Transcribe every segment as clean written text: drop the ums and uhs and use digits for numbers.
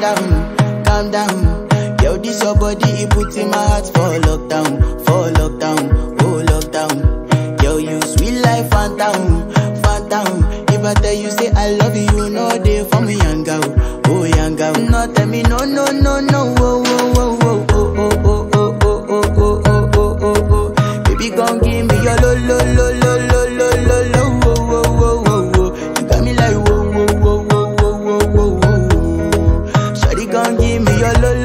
calm down. Yo, this your body, it puts in my heart for lockdown, oh lockdown. Yo, you sweet life, phantom. If I tell you say I love you, no day for me, yanga, oh yanga. No tell me no, oh, baby, gon' give me your lo. You got me like whoa. Shawty gon' give me your lo.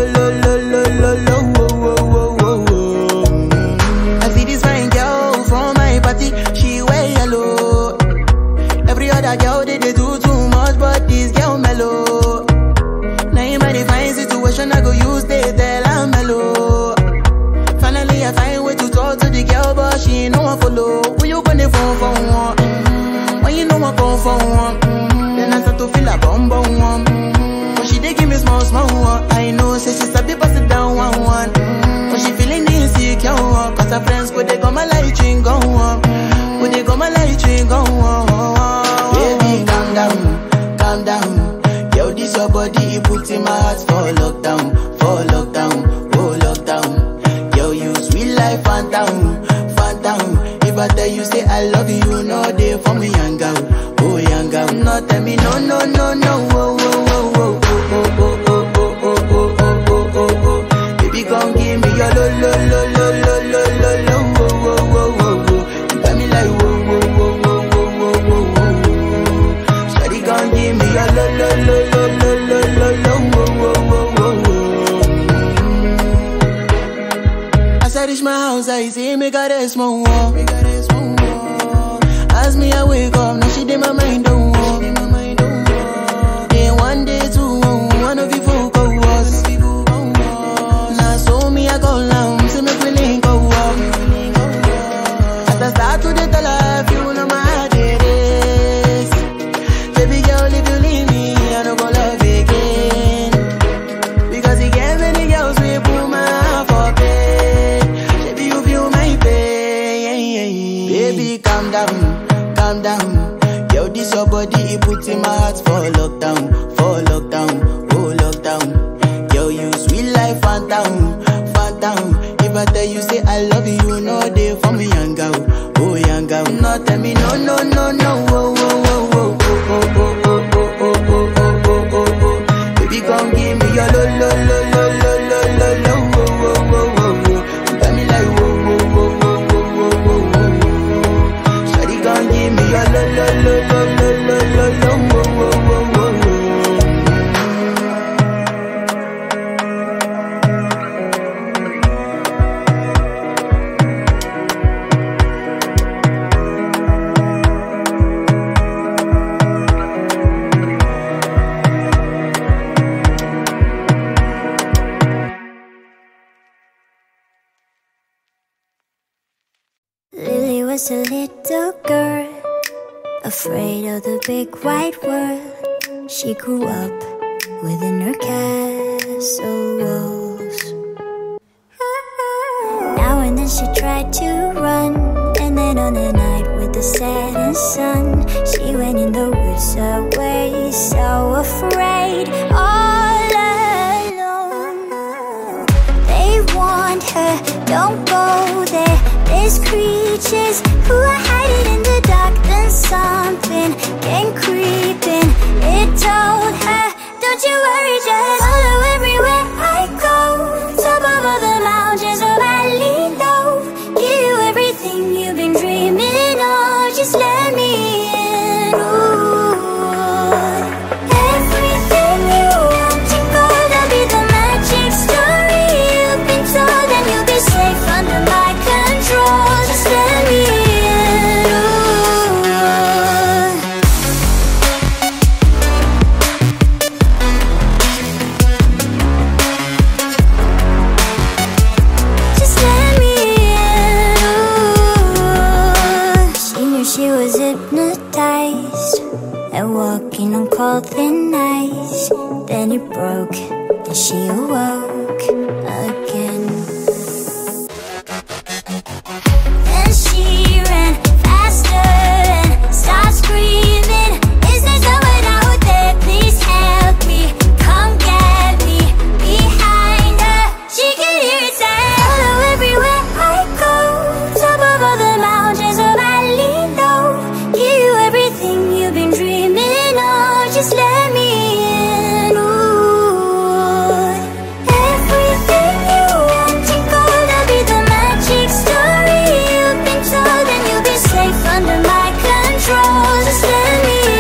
I see this fine girl from my party, she wear yellow. Every other girl they do too much, but this girl mellow. Naim I define situation, I go use they tell I'm mellow. Finally I find way to talk to the girl, but she ain't no one follow. When you gonna phone for one? When you know I come for one? Then I start to feel a bum one. But she dey give me small one. I know say she's a bit pass it down one. But she feeling insecure, cause her friends go they go my light ring go on. Go they go my light ring go on. Baby, calm down. Yo, this your body, it puts in my heart for lockdown, oh lockdown. Yo, you sweet life, phantom. If I tell you say I love you, no day for me, yanga, oh yanga. No tell me no, oh. Baby, gon' give me your lo. You got me like whoa. Shawty gon' give me your lo. As I reach my house, I see me got a small wall. As me I wake up, now she did my mind don't walk. Then one day two, one of you folk go was. Now so me I go long, see me feeling go up. As I start to the life, you know my heart it is. Baby girl, if you leave me, I don't go love again. Because you get many girls we put my heart for pain. Baby, you feel my pain. Baby, calm down. Yo, this your body, it puts in my heart for lockdown, oh lockdown. Yo, you sweet life, phantom. If I tell you say I love you, no day for me, yanga, oh yanga. No tell me no, oh. Baby, gon' give me your lo. You got me like whoa. Shawty gon' give me your lo. Lily was a little girl, afraid of the big wide world. She grew up within her castle walls. Now and then she tried to run, and then on the night with the setting sun, she went in the woods away, so afraid, all alone. They warned her, don't go there, there's creatures who are hiding in the dark. Then something came creeping, it told her, don't you worry, just follow everywhere I go. Top of all the mountains, oh valley low, give you everything you've been dreaming of. Just let me in, ooh. Everything you want to go, there'll be the magic story you've been told, and you'll be safe under my control. Just let me in, just let me in. She knew she was hypnotized and walking on cold thin ice. Then it broke and she awoke again. Then she ran faster and started screaming, is there someone out there? Please help me, come get just let me in. Ooh, everything you want and gold, I'll be the magic story you've been told, and you'll be safe under my control. Just let me in.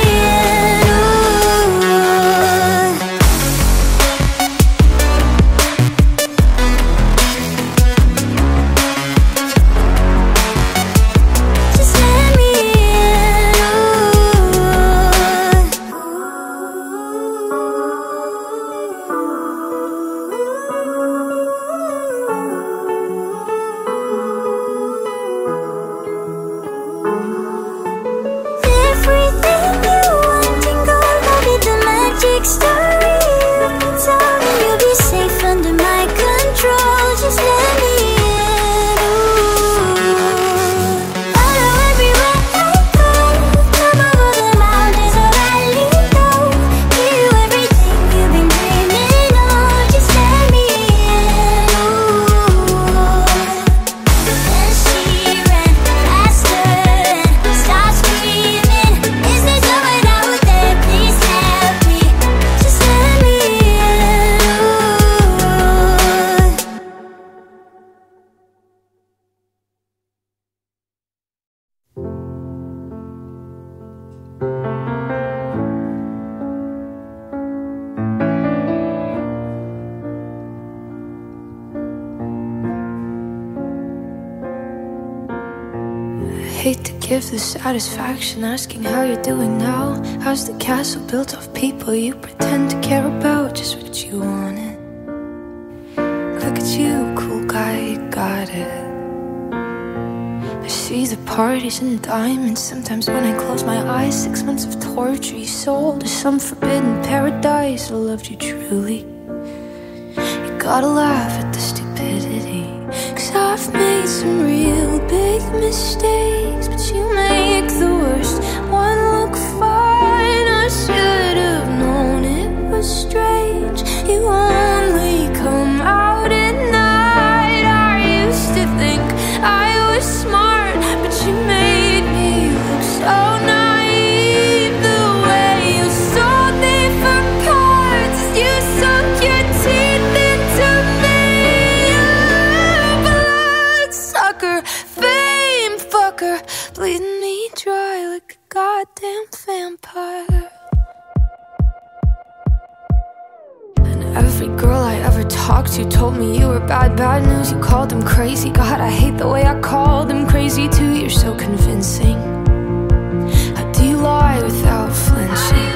Hate to give the satisfaction asking how you're doing now. How's the castle built of people you pretend to care about? Just what you wanted. Look at you, cool guy, you got it. I see the parties and diamonds. Sometimes when I close my eyes, 6 months of torture you sold to some forbidden paradise. I loved you truly. You gotta laugh at the stupidity, 'cause I've made some real big mistakes, but you make the worst one look fine. I should have known it was strange. You only come out at night. I used to think I was smart, but you made me look so naive. The way you sold me for parts, you sunk your teeth into me. Bloodsucker, fame fucker, bleeding me dry like a goddamn vampire. And every girl I ever talked to told me you were bad, bad news. You called them crazy. God, I hate the way I called them crazy too. You're so convincing. How do you lie without flinching?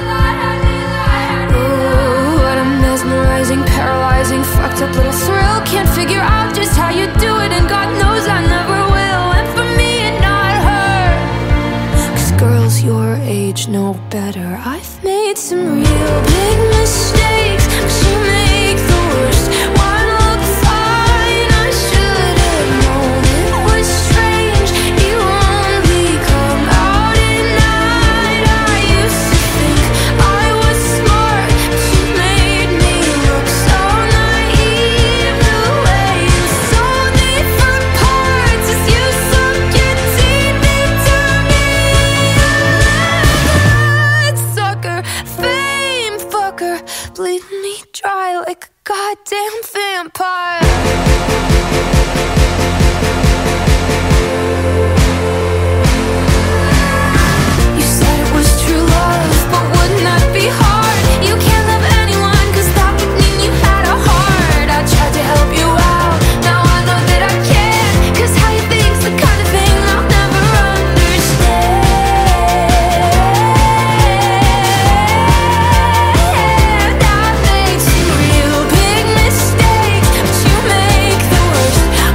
Oh, what a mesmerizing, paralyzing, fucked up little thrill. Can't figure out just how you do it, and God knows I never will. And for me and not her, 'cause girls your age know better. I've made some real big mistakes, but you make the worst one look fine. I should have known it was strange. You only come out at night. I used to think I was smart, but you made me look so naive. The way you sold me for parts is you sunk your teeth into me. Bloodsucker, fame fucker, bleeding me dry like a goddamn vampire. You said it was true love, but wouldn't that be hard? You can't love anyone, 'cause that would mean you had a heart. I tried to help you out, now I know that I can't, 'cause how you think's the kind of thing I'll never understand. I've made some real big mistakes, but you make the worst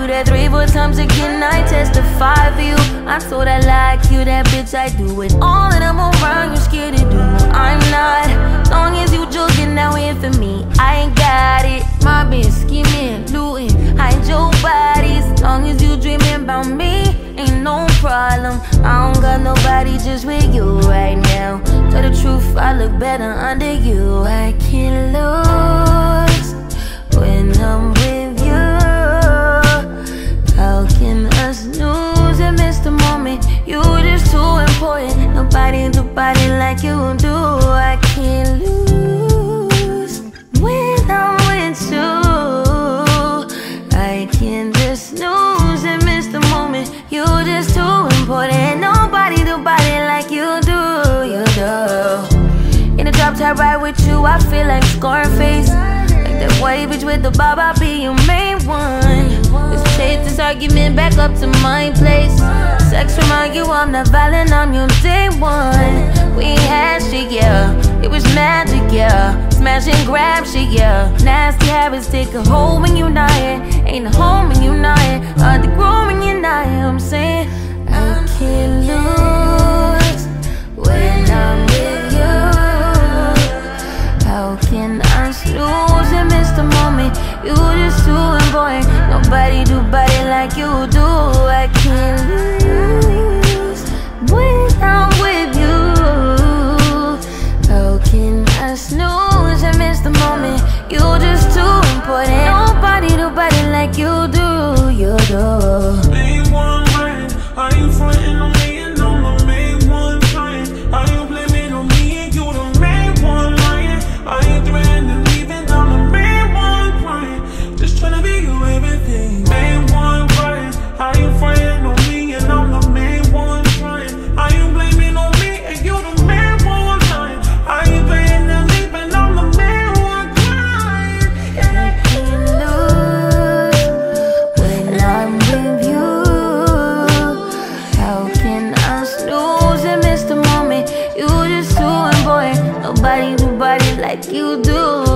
you that 3-4 times again, I testify for you. I told I like you, that bitch, I do it all that I'm around, you scared to do. I'm not, long as you joking, now in for me, I ain't got it. My bitch scheming, looting, hide your bodies. Long as you dreaming about me, ain't no problem. I don't got nobody just with you right now. Tell the truth, I look better under you. I can't lose when I'm with you. How can us lose and miss the moment? You just too important. Nobody do body like you do. I can't lose when I'm with you. I can't just snooze and miss the moment. You just too important. Nobody do body like you do. You do. In the drop top ride with you, I feel like Scarface. Like that white bitch with the bob, I'll be your main one. Let's take this argument back up to my place. Sex remind you I'm not violent, I'm your day one. We had shit, yeah, it was magic, yeah. Smash and grab shit, yeah. Nasty habits take a hold when you're not here. Ain't a home when you're not here. Hard to grow when you're not here. I'm saying I can't lose when I'm with you. How can I lose and miss the moment? You just too important. Nobody do body like you do. I can't lose when I'm with you. How can I snooze and miss the moment? You just too important. Nobody do body like you do. You do. Main one lying, are you frontin' on me and I'm the main one trying? Are you blaming on me and you the main one lying? Are you threatening leaving? I'm the main one crying. Just tryna be you everything. Main one crying. Are you frontin' on me and I'm the main one trying? Are you blaming on me and you the main one lying? Are you threatening leaving? I'm the main one crying. I can't lose when I'm with you. How can I snooze and miss the moment? You just too important. Nobody do body like you do.